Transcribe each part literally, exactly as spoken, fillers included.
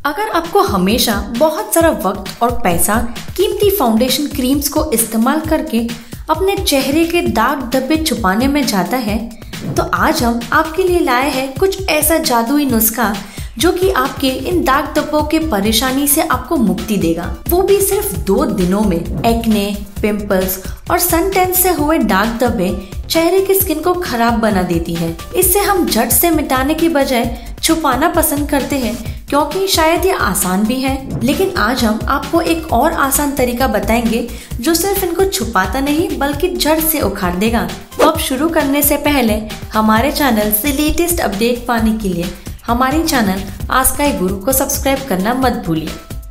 अगर आपको हमेशा बहुत सारा वक्त और पैसा कीमती फाउंडेशन क्रीम्स को इस्तेमाल करके अपने चेहरे के दाग धब्बे छुपाने में जाता है, तो आज हम आपके लिए लाए हैं कुछ ऐसा जादुई नुस्खा जो कि आपके इन दाग धब्बों के परेशानी से आपको मुक्ति देगा, वो भी सिर्फ दो दिनों में। एक्ने, पिंपल्स और सन टैन से हुए दाग धब्बे चेहरे की स्किन को खराब बना देती है। इससे हम झट से मिटाने की बजाय छुपाना पसंद करते हैं, क्योंकि शायद ये आसान भी है। लेकिन आज हम आपको एक और आसान तरीका बताएंगे जो सिर्फ इनको छुपाता नहीं बल्कि जड़ से उखाड़ देगा। तो अब शुरू करने से पहले हमारे चैनल से लेटेस्ट अपडेट पाने के लिए हमारे चैनल आस्काई गुरु को सब्सक्राइब करना मत भूलिए।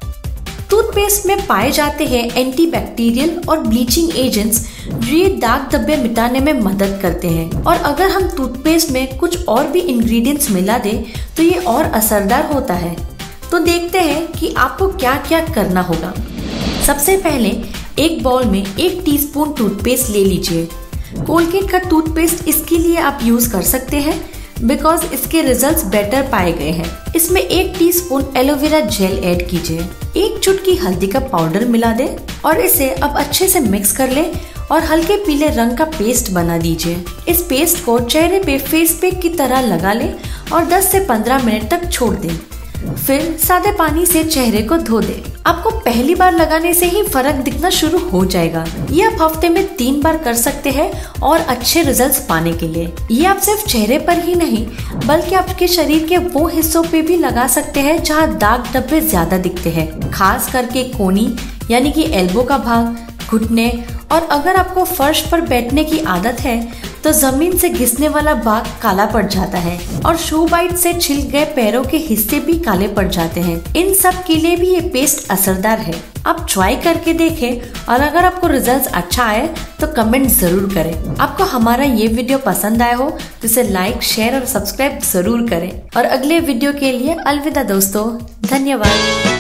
टूथपेस्ट में पाए जाते हैं एंटीबैक्टीरियल और ब्लीचिंग एजेंट्स जो ये दाग धब्बे मिटाने में मदद करते हैं, और अगर हम टूथपेस्ट में कुछ और भी इंग्रेडिएंट्स मिला दें तो ये और असरदार होता है। तो देखते हैं कि आपको क्या क्या करना होगा। सबसे पहले एक बाउल में एक टीस्पून टूथपेस्ट ले लीजिए। कोलगेट का टूथपेस्ट इसके लिए आप यूज कर सकते हैं बिकॉज इसके रिजल्ट्स बेटर पाए गए हैं। इसमें एक टीस्पून एलोवेरा जेल ऐड कीजिए, एक चुटकी हल्दी का पाउडर मिला दें और इसे अब अच्छे से मिक्स कर लें और हल्के पीले रंग का पेस्ट बना दीजिए। इस पेस्ट को चेहरे पे फेस पैक की तरह लगा लें और दस से पंद्रह मिनट तक छोड़ दें। फिर सादे पानी से चेहरे को धो दें। आपको पहली बार लगाने से ही फर्क दिखना शुरू हो जाएगा। ये आप हफ्ते में तीन बार कर सकते हैं और अच्छे रिजल्ट्स पाने के लिए। ये आप सिर्फ चेहरे पर ही नहीं बल्कि आपके शरीर के वो हिस्सों पे भी लगा सकते हैं जहाँ दाग धब्बे ज्यादा दिखते हैं, खास करके कोनी यानी कि एल्बो का भाग, घुटने, और अगर आपको फर्श पर बैठने की आदत है तो जमीन से घिसने वाला भाग काला पड़ जाता है और शू बाइट से छिल गए पैरों के हिस्से भी काले पड़ जाते हैं। इन सब के लिए भी ये पेस्ट असरदार है। आप ट्राई करके देखें और अगर आपको रिजल्ट्स अच्छा आए तो कमेंट जरूर करें। आपको हमारा ये वीडियो पसंद आया हो तो इसे लाइक, शेयर और सब्सक्राइब जरूर करें। और अगले वीडियो के लिए अलविदा दोस्तों, धन्यवाद।